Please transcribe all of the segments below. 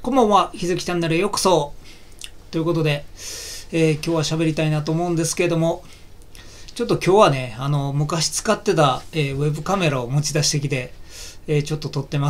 こんばんは、ひずきチャンネルへようこそ。ということで、今日は喋りたいなと思うんですけれども、ちょっと今日はね、昔使ってた、ウェブカメラを持ち出してきて、ちょっと撮ってます。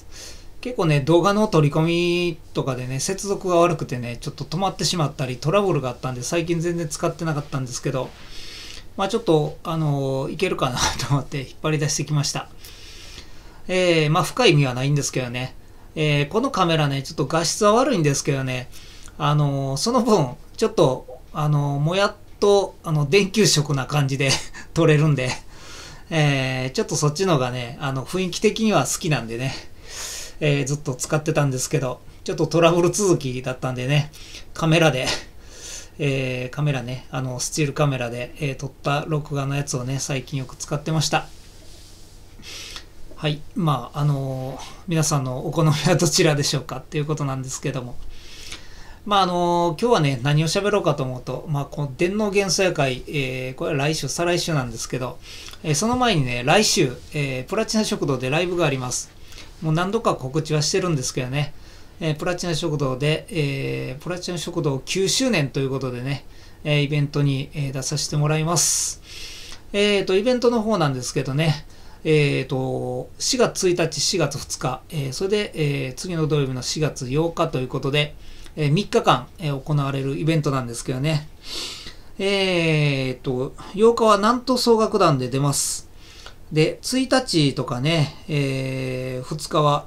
結構ね、動画の撮り込みとかでね、接続が悪くてね、ちょっと止まってしまったり、トラブルがあったんで、最近全然使ってなかったんですけど、まあちょっと、いけるかなと思って引っ張り出してきました。まあ深い意味はないんですけどね。このカメラね、ちょっと画質は悪いんですけどね、その分、ちょっと、もやっと、電球色な感じで撮れるんで、ちょっとそっちのがね、雰囲気的には好きなんでね、ずっと使ってたんですけど、ちょっとトラブル続きだったんでね、カメラで、カメラね、スチールカメラで、撮った録画のやつをね、最近よく使ってました。はい。まあ、皆さんのお好みはどちらでしょうかっていうことなんですけども。まあ、今日はね、何を喋ろうかと思うと、まあ、この電脳幻想会、これは来週、再来週なんですけど、その前にね、来週、プラチナ食堂でライブがあります。もう何度か告知はしてるんですけどね、プラチナ食堂で、プラチナ食堂9周年ということでね、イベントに、出させてもらいます。イベントの方なんですけどね、4月1日、4月2日、それで、次の土曜日の4月8日ということで、3日間、行われるイベントなんですけどね。8日は南都総楽団で出ます。で、1日とかね、2日は、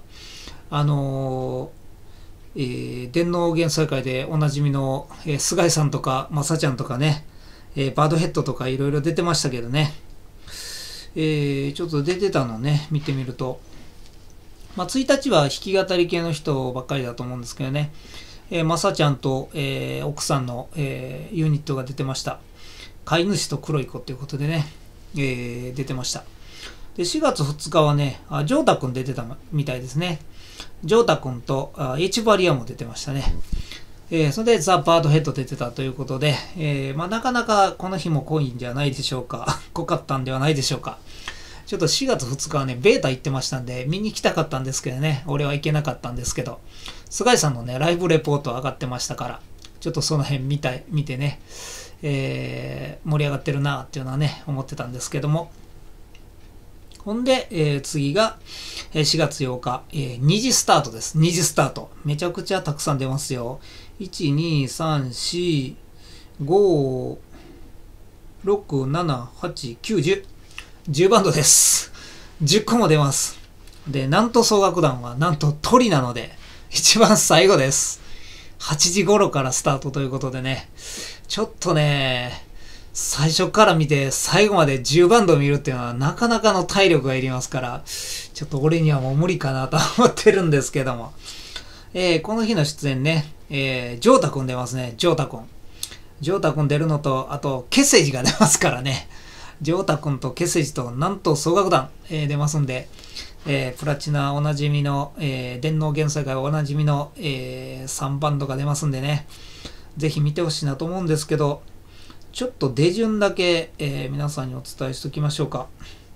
電脳幻想会でおなじみの、菅井さんとか、まさちゃんとかね、バードヘッドとかいろいろ出てましたけどね。ちょっと出てたのね、見てみると。まあ、1日は弾き語り系の人ばっかりだと思うんですけどね。まさちゃんと、奥さんの、ユニットが出てました。飼い主と黒い子ということでね、出てました。で、4月2日はね、ジョータくん出てたみたいですね。ジョータくんとH バリアも出てましたね。それでザ・バードヘッド出てたということで、まあ、なかなかこの日も濃いんじゃないでしょうか。濃かったんではないでしょうか。ちょっと4月2日はね、ベータ行ってましたんで、見に行きたかったんですけどね、俺は行けなかったんですけど、菅井さんのね、ライブレポート上がってましたから、ちょっとその辺見てね、盛り上がってるなっていうのはね、思ってたんですけども。ほんで、次が、4月8日、2時スタートです。2時スタート。めちゃくちゃたくさん出ますよ。1、2、3、4、5、6、7、8、9、10。10バンドです。10個も出ます。で、南都総楽団はなんと鳥なので、一番最後です。8時頃からスタートということでね、ちょっとね、最初から見て最後まで10バンド見るっていうのはなかなかの体力がいりますから、ちょっと俺にはもう無理かなと思ってるんですけども。この日の出演ね、ジョータくん出ますね、ジョータくん。ジョータくん出るのと、あと、ケセジが出ますからね。ジョータくんとケセジと南都総楽団、出ますんで、プラチナおなじみの、電脳幻想会おなじみの、3バンドが出ますんでね、ぜひ見てほしいなと思うんですけど、ちょっと出順だけ、皆さんにお伝えしておきましょうか。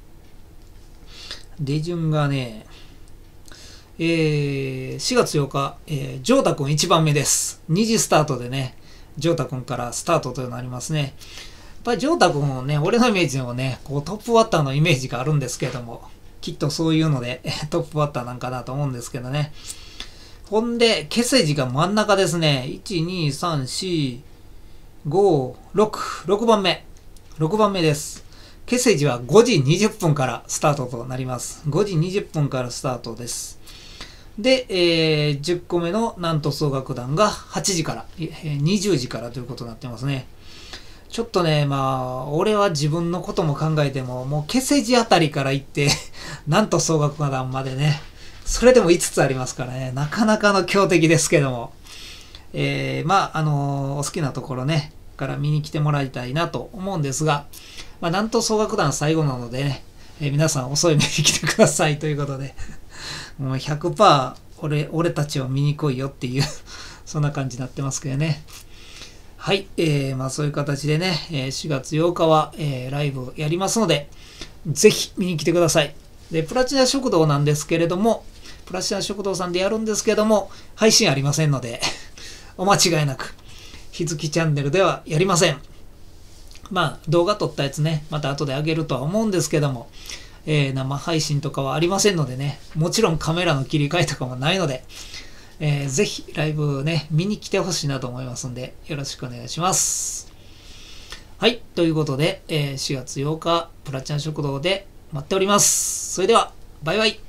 出順がね、4月8日、ジョータくん1番目です。2時スタートでね、ジョータくんからスタートとなりますね。やっぱりジョータくんもね、俺のイメージでもね、こうトップバッターのイメージがあるんですけども、きっとそういうのでトップバッターなんかなと思うんですけどね。ほんで、ケセジが真ん中ですね。1、2、3、4、5、6番目。6番目です。ケセジは5時20分からスタートとなります。5時20分からスタートです。で、10個目の南都総楽団が8時から、20時からということになってますね。ちょっとね、まあ、俺は自分のことも考えても、もうケセジあたりから行って、南都総楽団までね、それでも5つありますからね、なかなかの強敵ですけども、まあ、お好きなところね、から見に来てもらいたいなと思うんですが、まあ、南都総楽団最後なのでね、皆さん遅い目に来てくださいということで、もう 100% 俺たちを見に来いよっていうそんな感じになってますけどね。はい、まあそういう形でね、4月8日は、ライブやりますので、ぜひ見に来てください。で、プラチナ食堂なんですけれども、 プラチナ食堂さんでやるんですけども、配信ありませんので、お間違いなく、日月チャンネルではやりません。まあ、動画撮ったやつね、また後で上げるとは思うんですけども、生配信とかはありませんのでね、もちろんカメラの切り替えとかもないので、ぜひライブね、見に来てほしいなと思いますんで、よろしくお願いします。はい、ということで、4月8日、プラチナ食堂で待っております。それでは、バイバイ。